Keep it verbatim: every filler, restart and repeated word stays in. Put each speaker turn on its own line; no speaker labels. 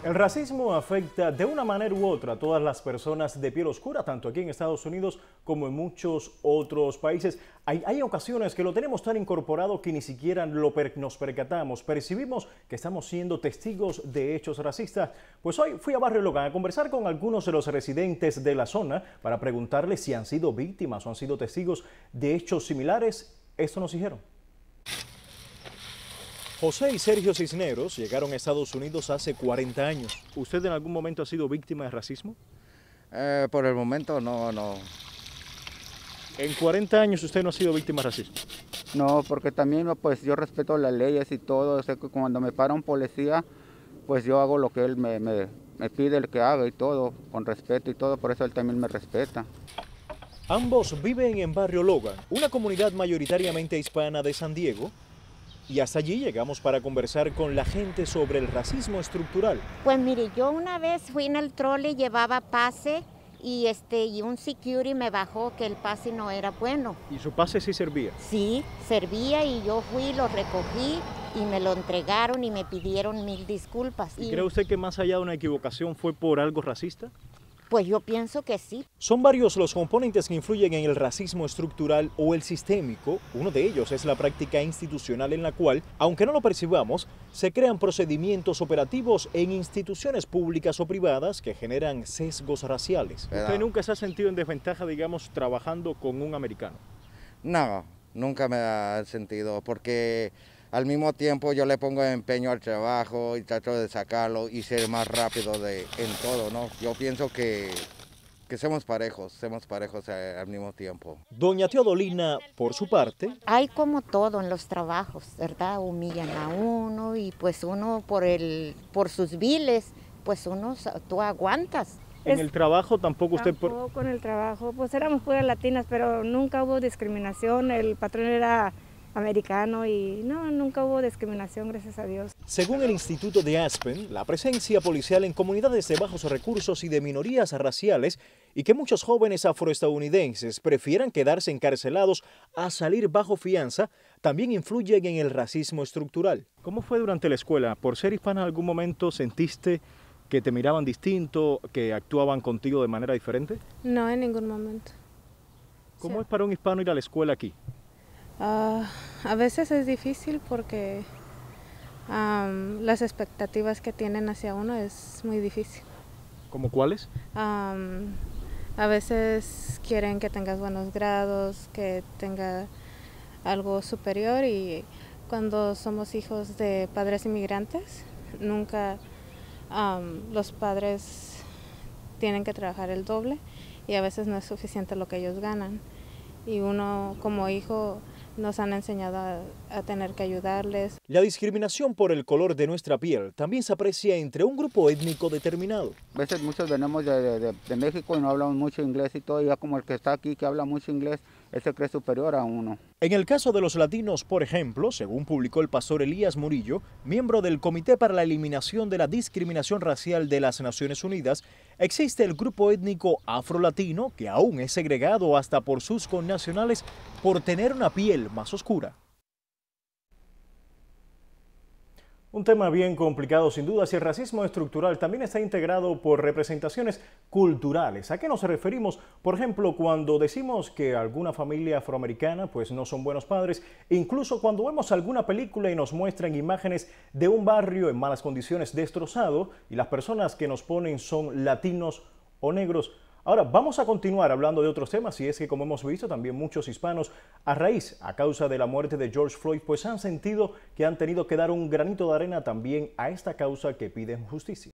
El racismo afecta de una manera u otra a todas las personas de piel oscura, tanto aquí en Estados Unidos como en muchos otros países. Hay, hay ocasiones que lo tenemos tan incorporado que ni siquiera lo per, nos percatamos, percibimos que estamos siendo testigos de hechos racistas. Pues hoy fui a Barrio Logan a conversar con algunos de los residentes de la zona para preguntarles si han sido víctimas o han sido testigos de hechos similares. Esto nos dijeron. José y Sergio Cisneros llegaron a Estados Unidos hace cuarenta años. ¿Usted en algún momento ha sido víctima de racismo?
Eh, por el momento no, no.
¿En cuarenta años usted no ha sido víctima de racismo?
No, porque también pues yo respeto las leyes y todo. Sé que cuando me para un policía, pues yo hago lo que él me, me, me pide el que haga y todo, con respeto y todo, por eso él también me respeta.
Ambos viven en Barrio Logan, una comunidad mayoritariamente hispana de San Diego. Y hasta allí llegamos para conversar con la gente sobre el racismo estructural.
Pues mire, yo una vez fui en el trolley, llevaba pase y, este, y un security me bajó que el pase no era bueno.
¿Y su pase sí servía?
Sí, servía y yo fui, lo recogí y me lo entregaron y me pidieron mil disculpas.
¿Y
y...
cree usted que más allá de una equivocación fue por algo racista?
Pues yo pienso que sí.
Son varios los componentes que influyen en el racismo estructural o el sistémico. Uno de ellos es la práctica institucional en la cual, aunque no lo percibamos, se crean procedimientos operativos en instituciones públicas o privadas que generan sesgos raciales.
Pero...
¿Usted nunca se ha sentido en desventaja, digamos, trabajando con un americano?
No, nunca me ha sentido, porque al mismo tiempo yo le pongo empeño al trabajo y trato de sacarlo y ser más rápido de, en todo, ¿no? Yo pienso que, que somos parejos, somos parejos a, al mismo tiempo.
Doña Teodolina, por su parte...
Hay como todo en los trabajos, ¿verdad? Humillan a uno y pues uno por, el, por sus viles, pues uno, tú aguantas.
En el trabajo tampoco usted...
Tampoco por... en el trabajo, pues éramos puras latinas, pero nunca hubo discriminación, el patrón era americano y no, nunca hubo discriminación, gracias a Dios.
Según el Instituto de Aspen, la presencia policial en comunidades de bajos recursos y de minorías raciales y que muchos jóvenes afroestadounidenses prefieran quedarse encarcelados a salir bajo fianza, también influyen en el racismo estructural. ¿Cómo fue durante la escuela? ¿Por ser hispana en algún momento sentiste que te miraban distinto, que actuaban contigo de manera diferente?
No, en ningún momento.
¿Cómo
Sí.
es para un hispano ir a la escuela aquí?
Uh, a veces es difícil porque um, las expectativas que tienen hacia uno es muy difícil.
¿Cómo cuáles?
Um, a veces quieren que tengas buenos grados, que tenga algo superior y cuando somos hijos de padres inmigrantes, nunca um, los padres tienen que trabajar el doble y a veces no es suficiente lo que ellos ganan. Y uno como hijo nos han enseñado a, a tener que ayudarles.
La discriminación por el color de nuestra piel también se aprecia entre un grupo étnico determinado.
A veces muchos venimos de, de, de México y no hablamos mucho inglés y todo, y ya como el que está aquí que habla mucho inglés, él se cree superior a uno.
En el caso de los latinos, por ejemplo, según publicó el pastor Elías Murillo, miembro del Comité para la Eliminación de la Discriminación Racial de las Naciones Unidas, existe el grupo étnico afrolatino que aún es segregado hasta por sus connacionales por tener una piel más oscura. Un tema bien complicado sin duda, si el racismo estructural también está integrado por representaciones culturales. ¿A qué nos referimos? Por ejemplo, cuando decimos que alguna familia afroamericana pues no son buenos padres, incluso cuando vemos alguna película y nos muestran imágenes de un barrio en malas condiciones destrozado y las personas que nos ponen son latinos o negros. Ahora, vamos a continuar hablando de otros temas y es que, como hemos visto, también muchos hispanos, a raíz, a causa de la muerte de George Floyd, pues han sentido que han tenido que dar un granito de arena también a esta causa que piden justicia.